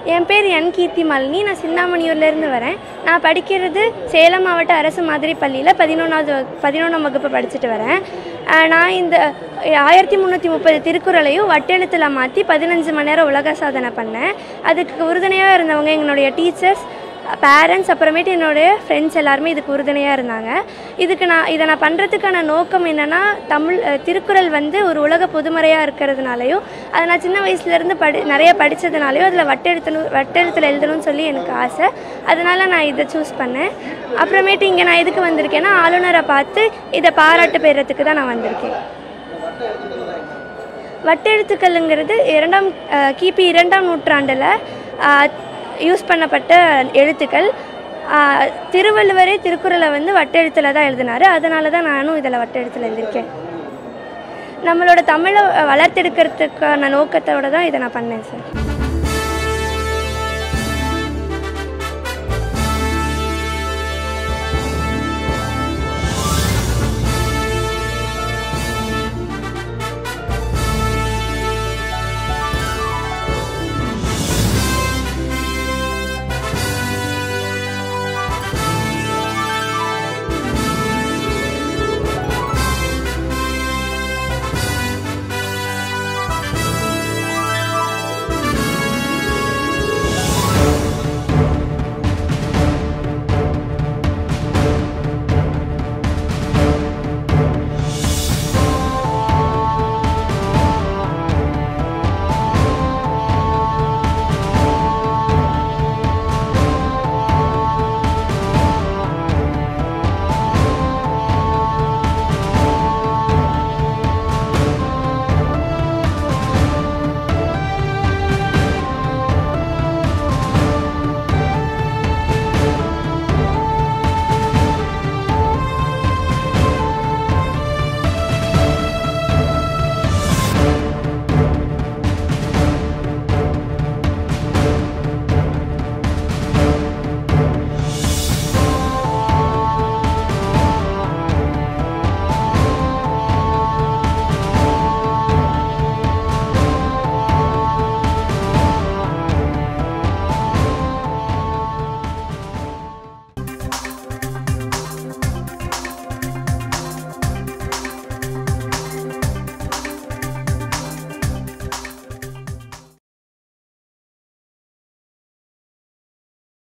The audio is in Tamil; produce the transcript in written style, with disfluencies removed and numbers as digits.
என் பேர் என் கீர்த்தி மாலினி. நான் சிந்தாமணியூர்லேருந்து வரேன். நான் படிக்கிறது சேலம் மாவட்ட அரசு மாதிரி பள்ளியில் 11ஆம் வகுப்பு படிச்சுட்டு வரேன். நான் இந்த 1330 திருக்குறளையும் வட்டெழுத்தில் மாற்றி 15 மணி நேரம் உலக சாதனை பண்ணேன். அதுக்கு உறுதுணையாக இருந்தவங்க எங்களுடைய டீச்சர்ஸ், பேரண்ட்ஸ், அப்புறமேட்டு என்னுடைய ஃப்ரெண்ட்ஸ் எல்லாருமே இதுக்கு உறுதுணையாக இருந்தாங்க. இதை நான் பண்ணுறதுக்கான நோக்கம் என்னென்னா, திருக்குறள் வந்து ஒரு உலக பொதுமறையாக இருக்கிறதுனாலையும், அதை நான் சின்ன வயசுலேருந்து நிறைய படித்ததுனாலையும் அதில் வட்டெழுத்தில் எழுதணும்னு சொல்லி எனக்கு ஆசை. அதனால் நான் இதை சூஸ் பண்ணேன். அப்புறமேட்டு இங்கே நான் எதுக்கு வந்திருக்கேன்னா, ஆளுநரை பார்த்து இதை பாராட்டு பெறத்துக்கு தான் நான் வந்திருக்கேன். வட்டெழுத்துக்கள்ங்கிறது கிபி 2ஆம் நூற்றாண்டில் யூஸ் பண்ணப்பட்ட எழுத்துக்கள். திருவள்ளுவரே திருக்குறளை வந்து வட்டெழுத்தில் தான் எழுதினார். அதனால தான் நானும் இதில் வட்டெழுத்தில் எழுதியிருக்கேன். நம்மளோட தமிழை வளர்த்தெடுக்கிறதுக்கான நோக்கத்தோடு தான் இதை நான் பண்ணேன் சார்.